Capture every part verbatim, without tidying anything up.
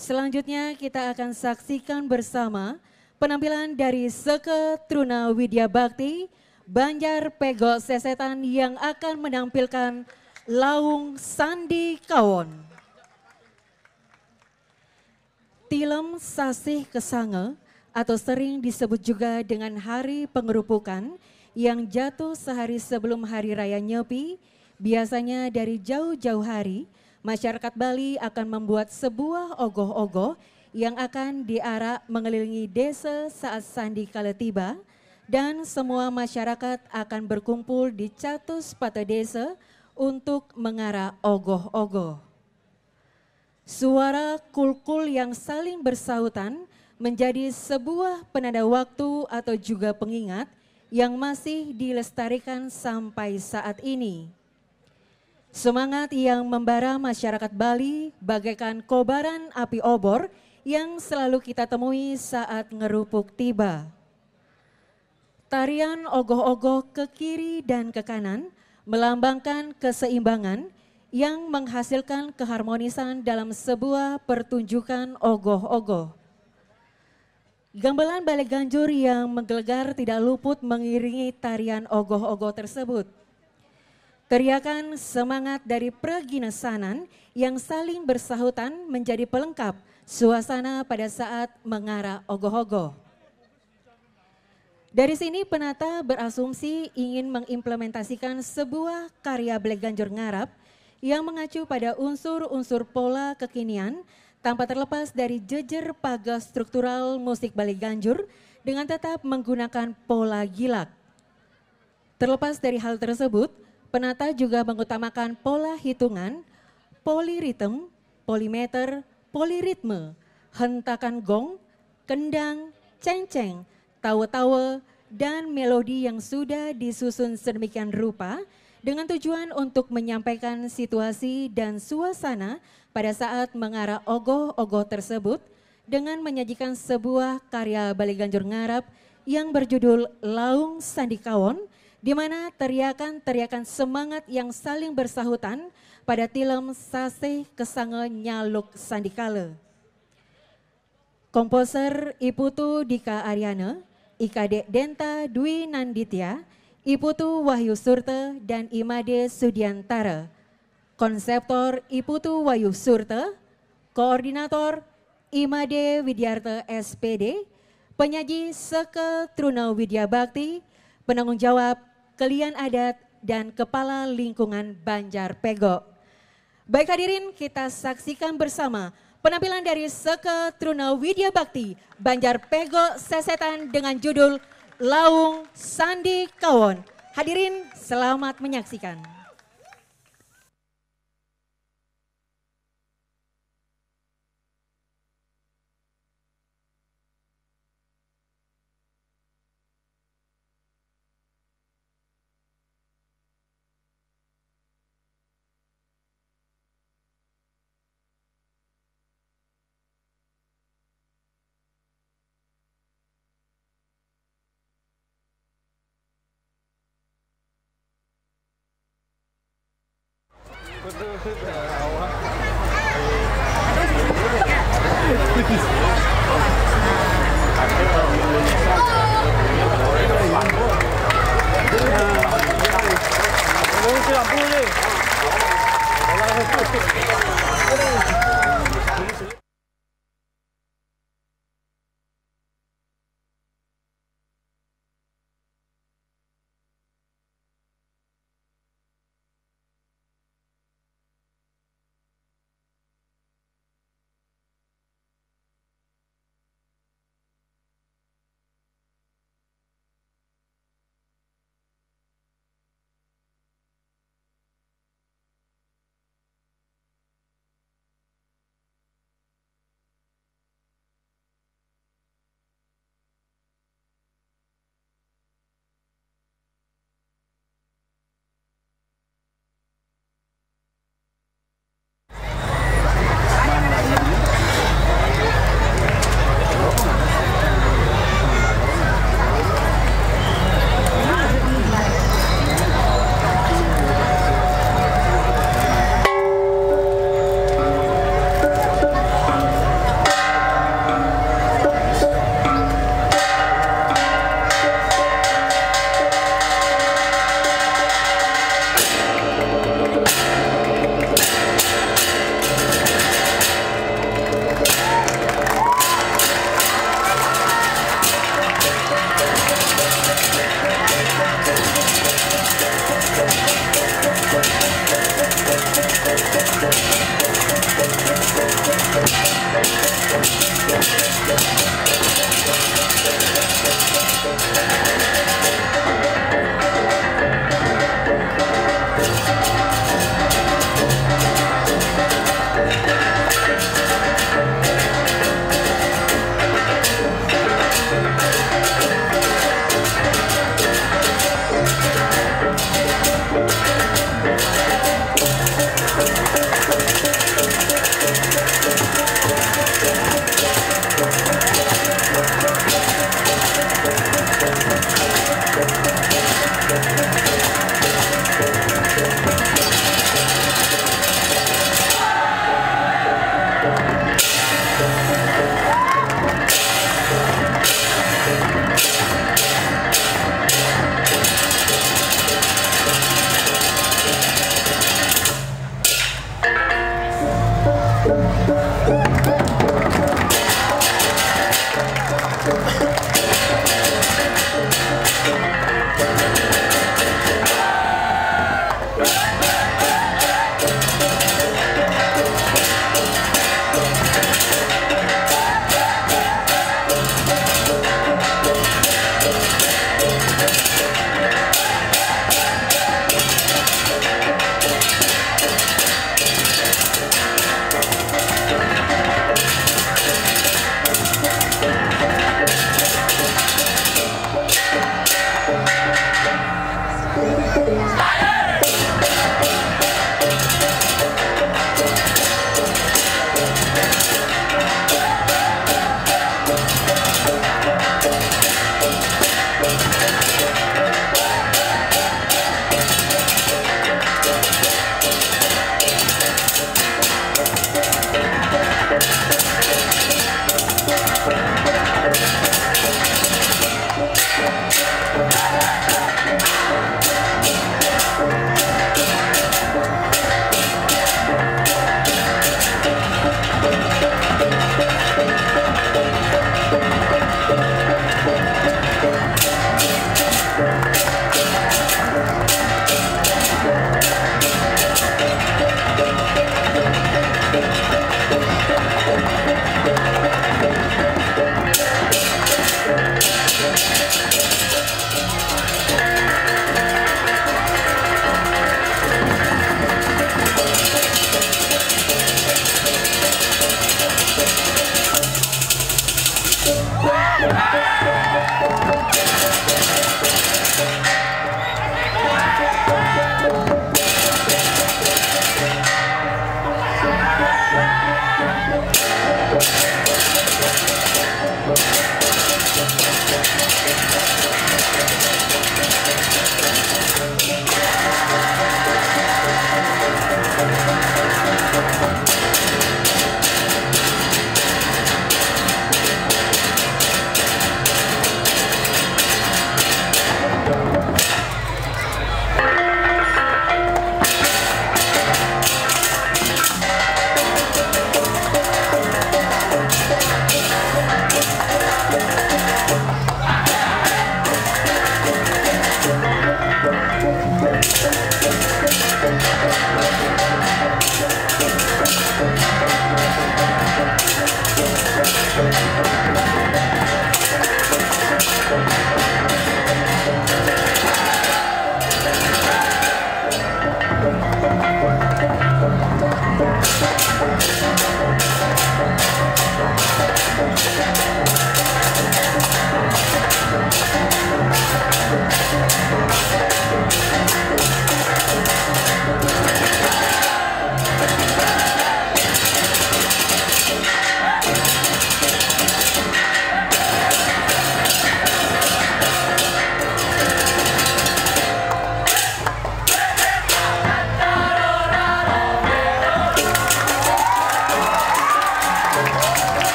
Selanjutnya kita akan saksikan bersama penampilan dari Seke Truna Widya Bakti, Banjar Pego Sesetan yang akan menampilkan Laung Sandi Kawon. Tilem Sasih Kesange atau sering disebut juga dengan Hari Pengerupukan yang jatuh sehari sebelum Hari Raya Nyepi, biasanya dari jauh-jauh hari, masyarakat Bali akan membuat sebuah ogoh-ogoh yang akan diarak mengelilingi desa saat sandi kala tiba dan semua masyarakat akan berkumpul di catus pata desa untuk mengarak ogoh-ogoh. Suara kul-kul yang saling bersahutan menjadi sebuah penanda waktu atau juga pengingat yang masih dilestarikan sampai saat ini. Semangat yang membara masyarakat Bali bagaikan kobaran api obor yang selalu kita temui saat ngerupuk tiba. Tarian ogoh-ogoh ke kiri dan ke kanan melambangkan keseimbangan yang menghasilkan keharmonisan dalam sebuah pertunjukan ogoh-ogoh. Gamelan Balai Ganjur yang menggelegar tidak luput mengiringi tarian ogoh-ogoh tersebut. Teriakan semangat dari Preginesanan yang saling bersahutan menjadi pelengkap suasana pada saat mengarak ogoh-ogoh. Dari sini penata berasumsi ingin mengimplementasikan sebuah karya Balai Ganjur Ngarap yang mengacu pada unsur-unsur pola kekinian tanpa terlepas dari jejer paga struktural musik Balai Ganjur dengan tetap menggunakan pola gilak. Terlepas dari hal tersebut, penata juga mengutamakan pola hitungan, poliritem, polimeter, poliritme, hentakan gong, kendang, ceng-ceng, tawa-tawa, dan melodi yang sudah disusun sedemikian rupa dengan tujuan untuk menyampaikan situasi dan suasana pada saat mengarak ogoh-ogoh tersebut dengan menyajikan sebuah karya Balai Ganjur Ngarap yang berjudul Laung Sandi Kawon, di mana teriakan-teriakan semangat yang saling bersahutan pada tilem Sasih Kesange Nyaluk Sandikala. Komposer Iputu Dika Aryana, Ikade Denta Dwi Nanditya, Iputu Wahyu Surte, dan Imade Sudiantara. Konseptor Iputu Wahyu Surte, Koordinator Imade Widyarta S P D, penyaji Seke Truna Widya Bakti, penanggung jawab Kelian Adat dan Kepala Lingkungan Banjar Pego. Baik hadirin, kita saksikan bersama penampilan dari Seke Truna Widya Bakti, Banjar Pego Sesetan dengan judul Laung Sandi Kawon. Hadirin, selamat menyaksikan.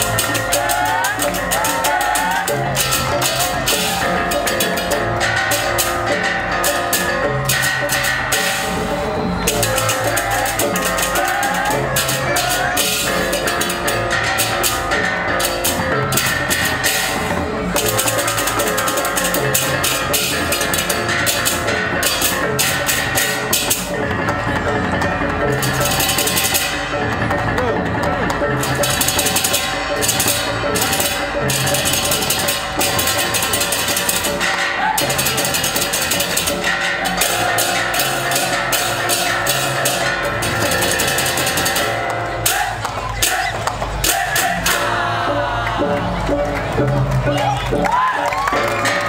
Wow.